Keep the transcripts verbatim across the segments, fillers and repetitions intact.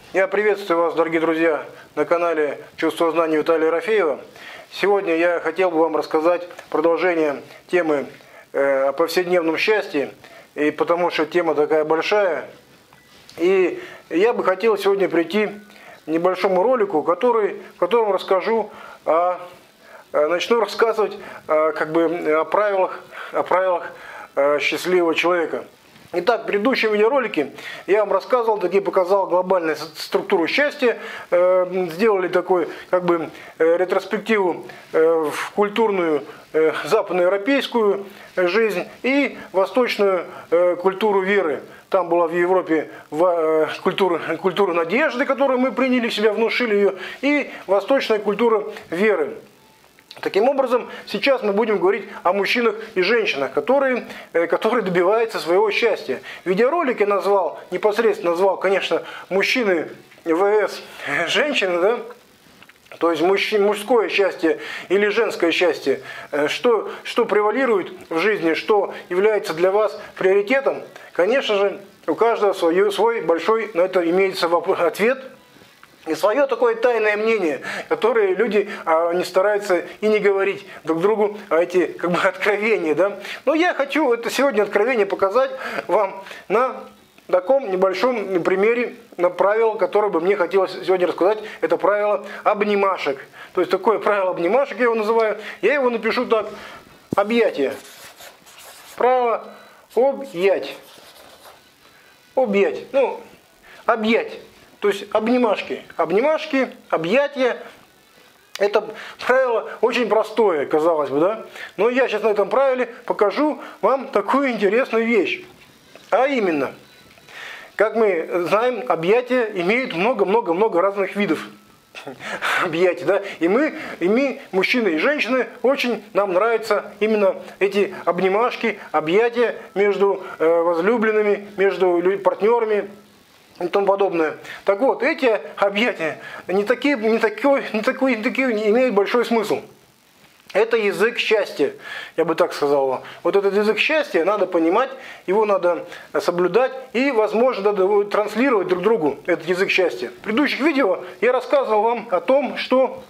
Я приветствую вас, дорогие друзья, на канале «Чувство знания» Виталия Ерофеева. Сегодня я хотел бы вам рассказать продолжение темы э, о повседневном счастье, и потому что тема такая большая. И я бы хотел сегодня прийти к небольшому ролику, который, в котором расскажу о, начну рассказывать о, как бы, о правилах, о правилах э, счастливого человека. Итак, в предыдущем видеоролике я вам рассказывал, таки показал глобальную структуру счастья, э, сделали такой как бы э, ретроспективу э, в культурную э, западноевропейскую жизнь и восточную э, культуру веры. Там была в Европе в, э, культура, культура надежды, которую мы приняли в себя, внушили ее, и восточная культура веры. Таким образом, сейчас мы будем говорить о мужчинах и женщинах, которые, которые добиваются своего счастья. Видеоролик я назвал, непосредственно назвал, конечно, мужчины vs женщины, да? То есть мужское счастье или женское счастье, что, что превалирует в жизни, что является для вас приоритетом. Конечно же, у каждого свой, свой большой на это имеется ответ. И свое такое тайное мнение, которое люди а, не стараются и не говорить друг другу, а эти как бы откровения. Да? Но я хочу это сегодня откровение показать вам на таком небольшом примере, на правило, которое бы мне хотелось сегодня рассказать. Это правило обнимашек. То есть такое правило обнимашек я его называю. Я его напишу так. Объятие. Правило объять. Объять. Ну, объять. То есть обнимашки. Обнимашки, объятия. Это правило очень простое, казалось бы, да? Но я сейчас на этом правиле покажу вам такую интересную вещь. А именно, как мы знаем, объятия имеют много-много-много разных видов объятий, да? И мы, и мы, мужчины и женщины, очень нам нравятся именно эти обнимашки, объятия между возлюбленными, между партнерами и тому подобное. Так вот, эти объятия не такие, не такой, не такой, не такие, не имеют большой смысл. Это язык счастья, я бы так сказал вам. Вот этот язык счастья надо понимать, его надо соблюдать и, возможно, надо транслировать друг другу этот язык счастья. В предыдущих видео я рассказывал вам о том, что,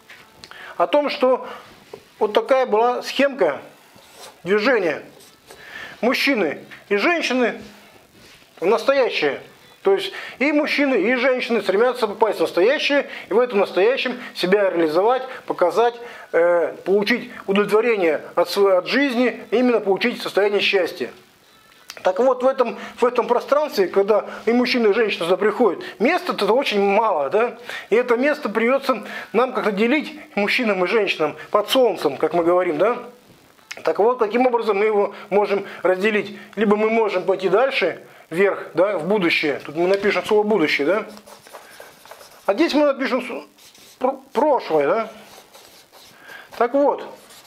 о том, что вот такая была схемка движения. Мужчины и женщины в настоящее. То есть и мужчины, и женщины стремятся попасть в настоящее, и в этом настоящем себя реализовать, показать, э, получить удовлетворение от, своей, от жизни, именно получить состояние счастья. Так вот, в этом, в этом пространстве, когда и мужчины, и женщины сюда приходят, места-то очень мало, да? И это место придется нам как-то делить мужчинам и женщинам под солнцем, как мы говорим, да? Так вот, каким образом мы его можем разделить? Либо мы можем пойти дальше, вверх, да, в будущее. Тут мы напишем слово «будущее», да? А здесь мы напишем «прошлое», да? Так вот,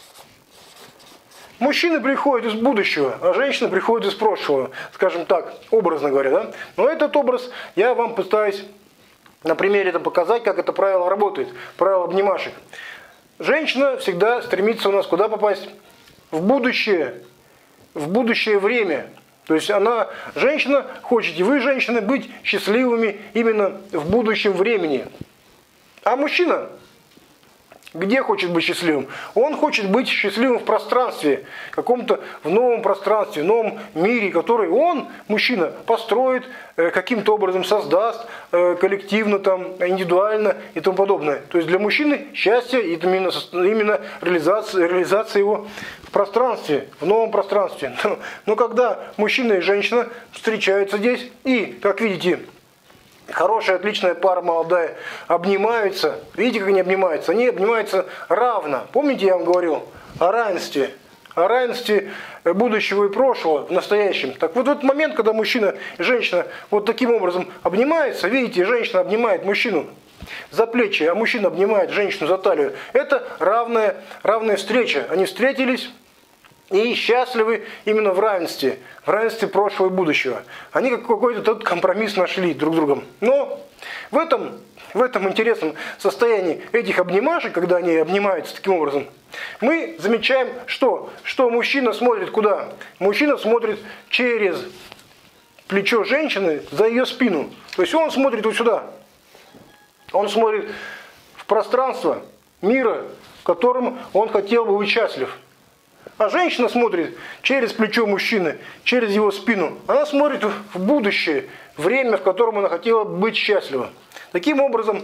мужчины приходят из будущего, а женщины приходят из прошлого, скажем так, образно говоря, да? Но этот образ я вам пытаюсь на примере это показать, как это правило работает, правило обнимашек. Женщина всегда стремится у нас куда попасть? В будущее, в будущее время. То есть она, женщина, хочете вы, женщины, быть счастливыми именно в будущем времени. А мужчина, где хочет быть счастливым? Он хочет быть счастливым в пространстве, каком-то в новом пространстве, в новом мире, который он, мужчина, построит, каким-то образом создаст, коллективно, там, индивидуально и тому подобное. То есть для мужчины счастье – это именно, именно реализация, реализация его в пространстве, в новом пространстве. Но, но когда мужчина и женщина встречаются здесь и, как видите, хорошая, отличная пара молодая обнимаются. Видите, как они обнимаются? Они обнимаются равно. Помните, я вам говорил о равенстве? О равенстве будущего и прошлого в настоящем. Так вот в этот момент, когда мужчина и женщина вот таким образом обнимаются, видите, женщина обнимает мужчину за плечи, а мужчина обнимает женщину за талию. Это равная, равная встреча. Они встретились и счастливы именно в равенстве, в равенстве прошлого и будущего. Они как какой-то тот компромисс нашли друг с другом. Но в этом, в этом интересном состоянии этих обнимашек, когда они обнимаются таким образом, мы замечаем, что, что мужчина смотрит куда? Мужчина смотрит через, плечо женщины за ее спину. То есть он смотрит вот сюда. Он смотрит в пространство мира, в котором он хотел бы быть счастлив. А женщина смотрит через плечо мужчины, через его спину. Она смотрит в будущее, время, в котором она хотела быть счастлива. Таким образом,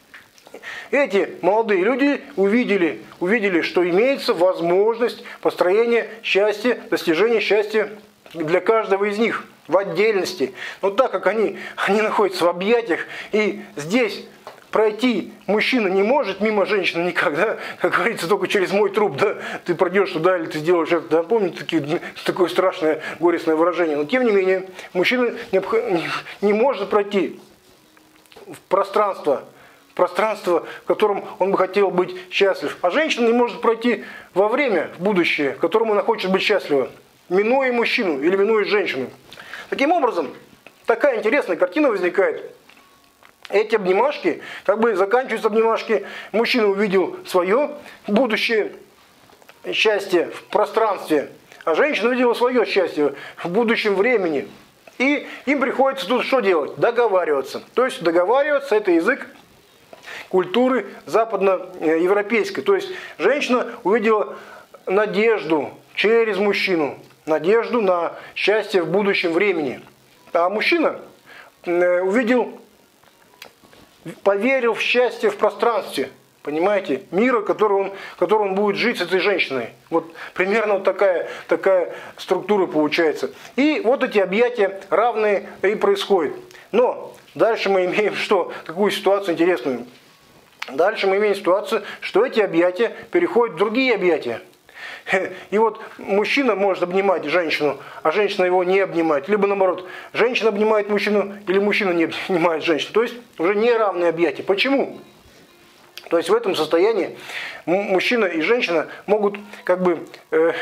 эти молодые люди увидели, увидели, что имеется возможность построения счастья, достижения счастья для каждого из них в отдельности. Но так как они, они находятся в объятиях, и здесь пройти мужчина не может мимо женщины никак, да? Как говорится, только через мой труп, да? Ты пройдешь туда или ты сделаешь это, да? Помните такие, такое страшное горестное выражение. Но тем не менее, мужчина не, не может пройти в пространство, пространство, в котором он бы хотел быть счастлив. А женщина не может пройти во время, в будущее, в котором она хочет быть счастлива, минуя мужчину или минуя женщину. Таким образом, такая интересная картина возникает. Эти обнимашки, как бы заканчиваются обнимашки, мужчина увидел свое будущее счастье в пространстве, а женщина увидела свое счастье в будущем времени. И им приходится тут что делать? Договариваться. То есть договариваться – это язык культуры западноевропейской. То есть женщина увидела надежду через мужчину, надежду на счастье в будущем времени. А мужчина увидел, поверил в счастье в пространстве, понимаете, мира, который он, который он будет жить с этой женщиной. Вот примерно вот такая, такая структура получается. И вот эти объятия равные и происходят. Но дальше мы имеем что? Такую ситуацию интересную. Дальше мы имеем ситуацию, что эти объятия переходят в другие объятия. И вот мужчина может обнимать женщину, а женщина его не обнимает. Либо наоборот, женщина обнимает мужчину, или мужчина не обнимает женщину. То есть уже неравные объятия. Почему? То есть в этом состоянии мужчина и женщина могут как бы, э,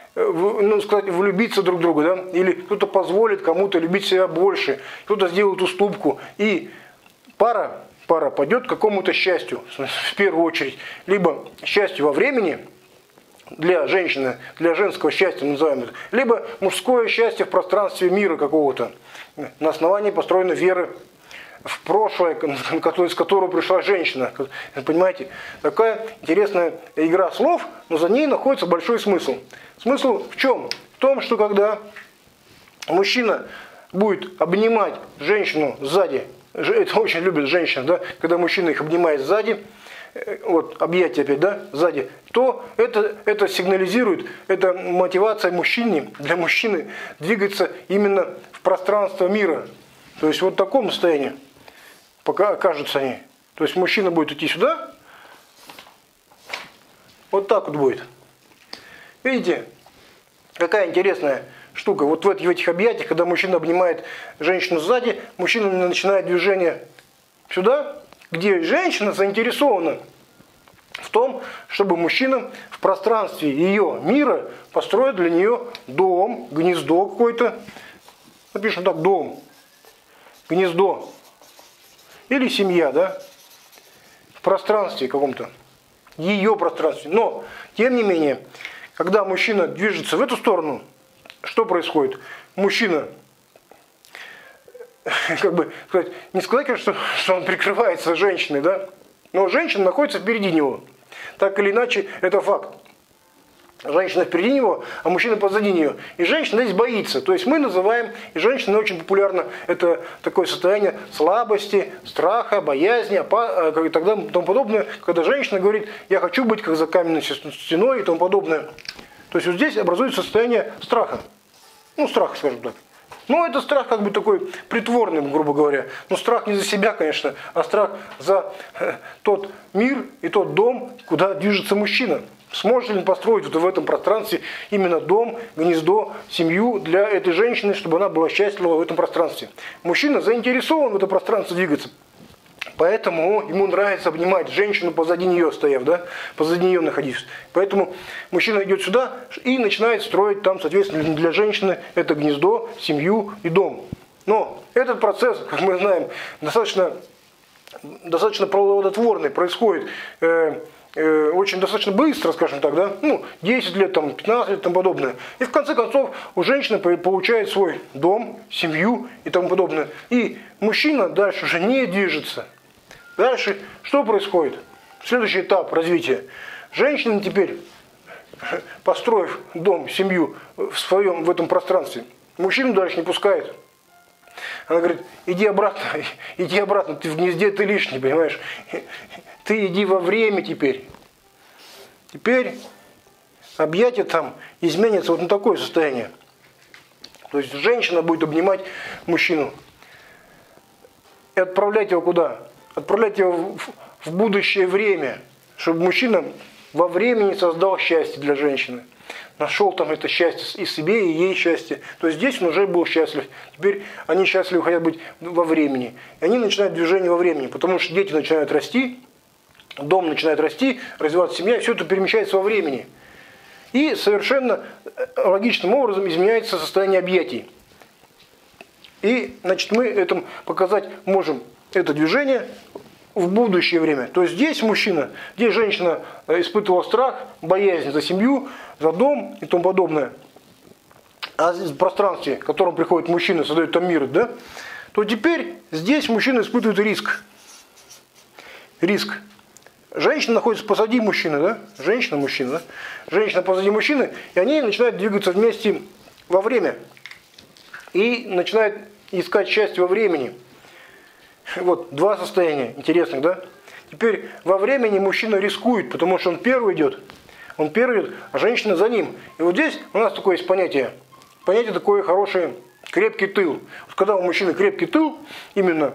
ну, сказать, влюбиться друг в друга. Да? Или кто-то позволит кому-то любить себя больше, кто-то сделает уступку. И пара, пара пойдет к какому-то счастью, в первую очередь. Либо счастью во времени, для женщины, для женского счастья называем это, либо мужское счастье в пространстве мира какого-то, на основании построенной веры в прошлое, из которого пришла женщина. Понимаете, такая интересная игра слов, но за ней находится большой смысл. Смысл в чем? В том, что когда мужчина будет обнимать женщину сзади, это очень любят женщины, да, когда мужчина их обнимает сзади, вот, объятия опять, да, сзади, то это, это сигнализирует, это мотивация мужчине, для мужчины двигаться именно в пространство мира. То есть вот в таком состоянии пока окажутся они. То есть мужчина будет идти сюда, вот так вот будет. Видите, какая интересная штука. Вот в этих, в этих объятиях, когда мужчина обнимает женщину сзади, мужчина начинает движение сюда, где женщина заинтересована в том, чтобы мужчина в пространстве ее мира построил для нее дом, гнездо какое-то. Напишем так, дом, гнездо. Или семья, да? В пространстве каком-то. Ее пространстве. Но, тем не менее, когда мужчина движется в эту сторону, что происходит? Мужчина, как бы сказать, не сказать, конечно, что, что он прикрывается женщиной, да? Но женщина находится впереди него. Так или иначе, это факт. Женщина впереди него, а мужчина позади нее. И женщина здесь боится. То есть мы называем, и женщина очень популярно, это такое состояние слабости, страха, боязни, опа, и так далее, и тому подобное. Когда женщина говорит, я хочу быть как за каменной стеной и тому подобное. То есть вот здесь образуется состояние страха. Ну, страх, скажем так. Ну, это страх как бы такой притворный, грубо говоря. Но страх не за себя, конечно, а страх за э, тот мир и тот дом, куда движется мужчина. Сможет ли он построить вот в этом пространстве именно дом, гнездо, семью для этой женщины, чтобы она была счастлива в этом пространстве. Мужчина заинтересован в это пространство двигаться. Поэтому ему нравится обнимать женщину позади нее стояв, да, позади нее находившись. Поэтому мужчина идет сюда и начинает строить там, соответственно, для женщины это гнездо, семью и дом. Но этот процесс, как мы знаем, достаточно, достаточно плодотворный, происходит э, э, очень достаточно быстро, скажем так, да, ну, десять лет, там, пятнадцать лет и тому подобное. И в конце концов у женщины получает свой дом, семью и тому подобное. И мужчина дальше уже не движется. Дальше что происходит? Следующий этап развития. Женщина теперь, построив дом, семью в своем, в этом пространстве, мужчину дальше не пускает. Она говорит, иди обратно, иди обратно, ты в гнезде, ты лишний, понимаешь? Ты иди во время теперь. Теперь объятие там изменится вот на такое состояние. То есть женщина будет обнимать мужчину и отправлять его куда? Отправлять его в, в будущее время, чтобы мужчина во времени создал счастье для женщины. Нашел там это счастье и себе, и ей счастье. То есть здесь он уже был счастлив. Теперь они счастливы хотят быть во времени. И они начинают движение во времени, потому что дети начинают расти, дом начинает расти, развиваться семья, и все это перемещается во времени. И совершенно логичным образом изменяется состояние объятий. И, значит, мы этим показать можем это движение в будущее время. То есть здесь мужчина, здесь женщина испытывала страх, боязнь за семью, за дом и тому подобное. А в пространстве, в котором приходит мужчина, создает там мир, да, то теперь здесь мужчина испытывает риск. Риск. Женщина находится позади мужчины, да? Женщина, мужчина, да? Женщина позади мужчины, и они начинают двигаться вместе во время. И начинают искать счастье во времени. Вот, два состояния интересных, да? Теперь во времени мужчина рискует, потому что он первый идет. Он первый идет, а женщина за ним. И вот здесь у нас такое есть понятие. Понятие такое хорошее, крепкий тыл. Вот когда у мужчины крепкий тыл, именно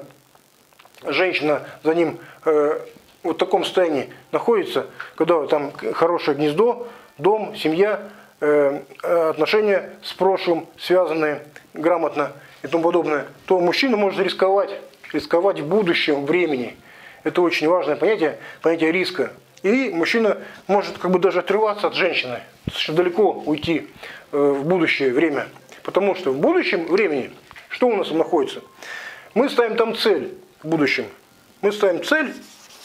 женщина за ним э, вот в таком состоянии находится, когда там хорошее гнездо, дом, семья, э, отношения с прошлым связанные грамотно и тому подобное, то мужчина может рисковать. Рисковать в будущем времени. Это очень важное понятие, понятие риска. И мужчина может как бы даже отрываться от женщины, достаточно далеко уйти в будущее время. Потому что в будущем времени, что у нас там находится? Мы ставим там цель в будущем. Мы ставим цель,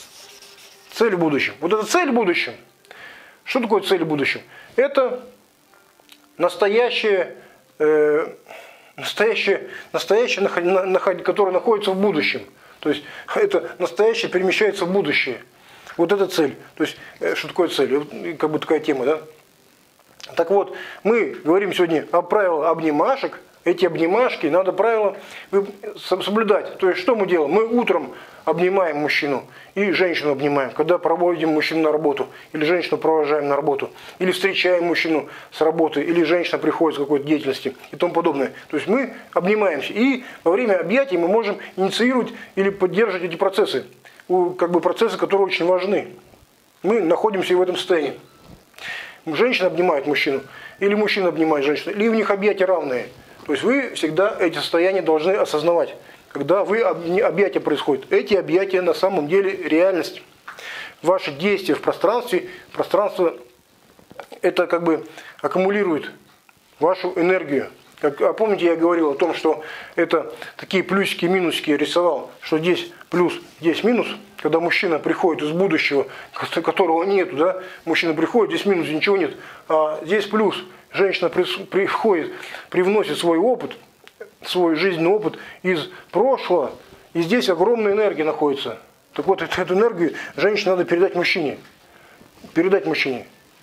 цель в будущем. Вот эта цель в будущем. Что такое цель в будущем? Это настоящее... Э, Настоящее, настоящее, которое находится в будущем. То есть это настоящее перемещается в будущее. Вот это цель. То есть что такое цель? Вот, как бы такая тема, да? Так вот, мы говорим сегодня о правилах обнимашек. Эти обнимашки надо правила соблюдать. То есть что мы делаем? Мы утром обнимаем мужчину и женщину обнимаем, когда проводим мужчину на работу, или женщину провожаем на работу, или встречаем мужчину с работы, или женщина приходит с какой-то деятельности и тому подобное. То есть мы обнимаемся. И во время объятий мы можем инициировать или поддерживать эти процессы, как бы процессы, которые очень важны. Мы находимся и в этом состоянии. Женщина обнимает мужчину, или мужчина обнимает женщину, или у них объятия равные. То есть вы всегда эти состояния должны осознавать. Когда вы объятия происходят, эти объятия на самом деле реальность. Ваши действия в пространстве, пространство это как бы аккумулирует вашу энергию. Как, а помните, я говорил о том, что это такие плюсики и минусики рисовал, что здесь плюс, здесь минус. Когда мужчина приходит из будущего, которого нету, да, мужчина приходит, здесь минус, ничего нет, а здесь плюс. Женщина приходит, привносит свой опыт, свой жизненный опыт из прошлого, и здесь огромная энергия находится. Так вот, эту, эту энергию женщине надо передать мужчине. Передать мужчине.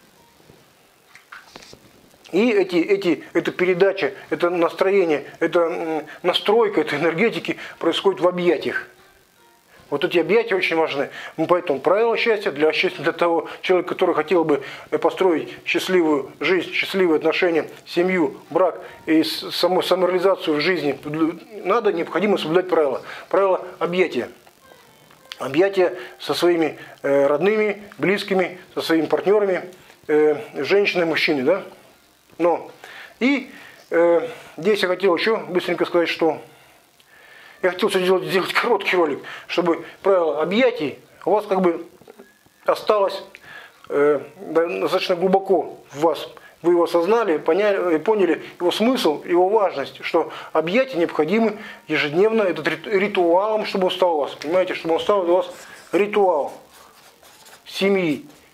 И эти, эти, эта передача, это настроение, это настройка этой энергетики происходит в объятиях. Вот эти объятия очень важны. Поэтому правило счастья для, для того человека, который хотел бы построить счастливую жизнь, счастливые отношения, семью, брак и саму самореализацию в жизни, надо, необходимо соблюдать правила. Правила объятия. Объятия со своими э, родными, близкими, со своими партнерами, э, женщиной, мужчиной. Да? Но и э, здесь я хотел еще быстренько сказать, что я хотел сделать, сделать короткий ролик, чтобы правило объятий у вас как бы осталось э, достаточно глубоко в вас. Вы его осознали, поняли, поняли его смысл, его важность, что объятия необходимы ежедневно, этот ритуалом, чтобы он стал у вас. Понимаете, чтобы он стал у вас ритуал семьи,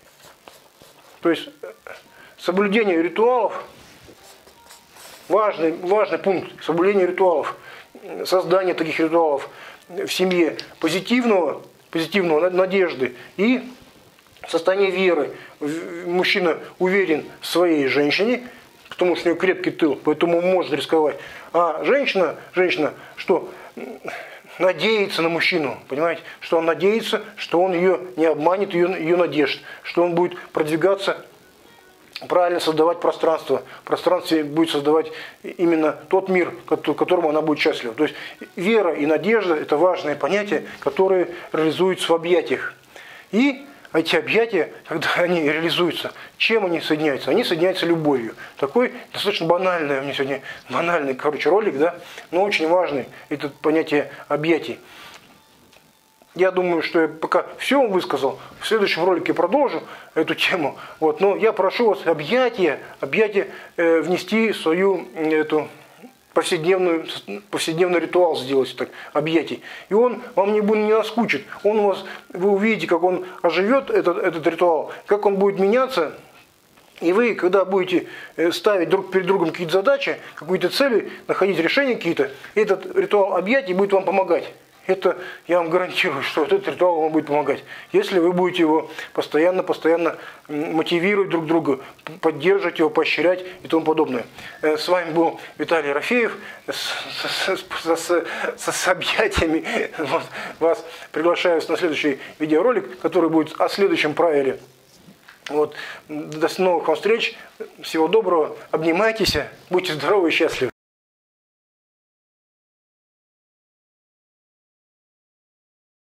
То есть соблюдение ритуалов, важный, важный пункт, соблюдение ритуалов, создание таких ритуалов в семье позитивного, позитивного надежды и состояние веры. Мужчина уверен в своей женщине, потому что у нее крепкий тыл, поэтому он может рисковать. А женщина, женщина, что надеется на мужчину, понимаете, что он надеется, что он ее не обманет, ее, ее надежд, что он будет продвигаться, правильно создавать пространство. В пространстве будет создавать именно тот мир, которому она будет счастлива. То есть вера и надежда – это важные понятия, которые реализуются в объятиях. И эти объятия, когда они реализуются, чем они соединяются? Они соединяются любовью. Такой достаточно банальный, у меня сегодня банальный, короче, ролик, да, но очень важный, это понятие объятий. Я думаю, что я пока все вам высказал, в следующем ролике продолжу эту тему. Вот, но я прошу вас объятия, объятия э, внести в свою эту повседневную, повседневный ритуал сделать, так, объятий. И он вам не будет не наскучит. Он у вас, вы увидите, как он оживет, этот, этот ритуал, как он будет меняться. И вы, когда будете ставить друг перед другом какие-то задачи, какие-то цели, находить решения какие-то, этот ритуал объятий будет вам помогать. Это я вам гарантирую, что этот ритуал вам будет помогать. Если вы будете его постоянно-постоянно мотивировать друг друга, поддерживать его, поощрять и тому подобное. С вами был Виталий Рафеев с, с, с, с, с объятиями. Вот, вас приглашаю на следующий видеоролик, который будет о следующем правиле. Вот. До новых вам встреч. Всего доброго. Обнимайтесь. Будьте здоровы и счастливы.